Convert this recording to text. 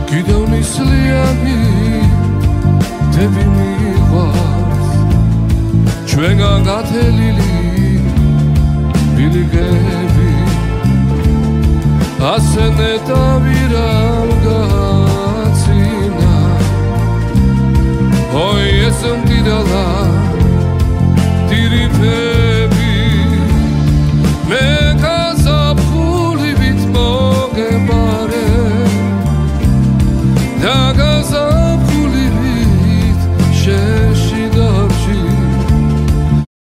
კიდევ ნისლიანი დები მიყვარს ჩვენგან გათელილი ბილიკები ასე ნეტავი რამ